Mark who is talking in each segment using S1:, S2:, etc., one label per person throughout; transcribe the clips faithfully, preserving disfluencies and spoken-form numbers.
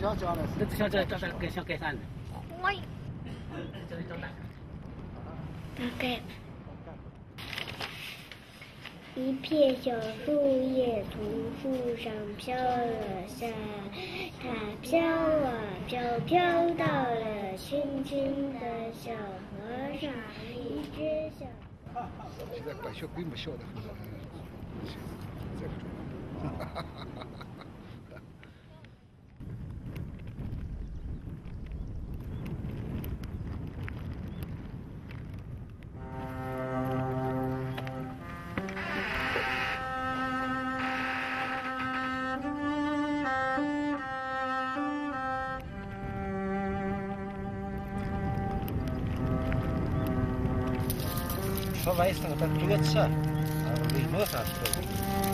S1: 想讲的，
S2: 这想这这这该想干啥呢？
S3: 我
S2: 这里找哪？
S3: 大概一片小树叶从树上飘了下来，它飘啊飘，飘到了青青的小河上，一只小。
S1: 现在管小规模小的很，这个重要。
S4: 说外甥他这个车，啊，为么啥说的？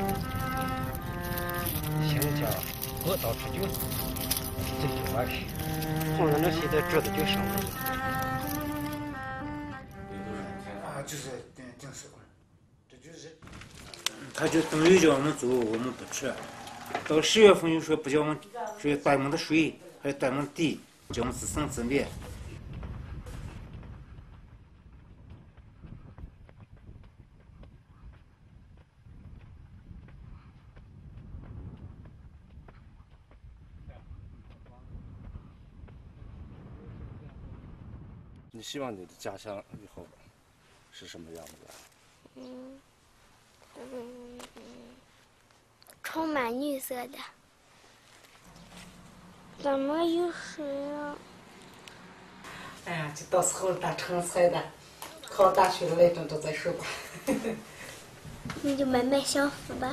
S4: 现在叫过到吃酒，这就完事。红人那现在住的就生活。
S1: 啊，就是定定死官，这就是。
S4: 他就等于叫我们走，我们不吃。到十月份又说不叫我们，说端我们的水，还端我们地，叫我们自生自灭。
S5: 你希望你的家乡以后是什么样子？
S3: 嗯嗯嗯，充满绿色的。怎么有水啊？
S6: 哎呀，就到时候当成才的，考大学了那种都再说吧。
S3: 你就买买校服吧。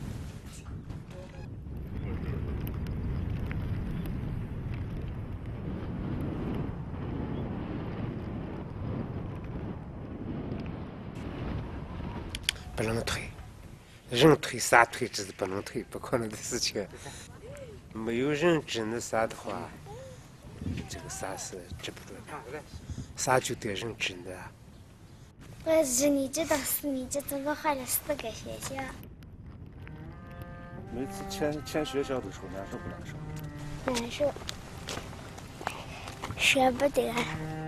S4: 不能推，人推啥推这是不能推，不可能的事情。没有人治那啥的话，这个啥是治不住的，啥就得人治的。
S3: 我是你知道是你这总共换了四个学校。
S5: 每次迁迁学校的时候难受不难受？
S3: 难受，舍不得。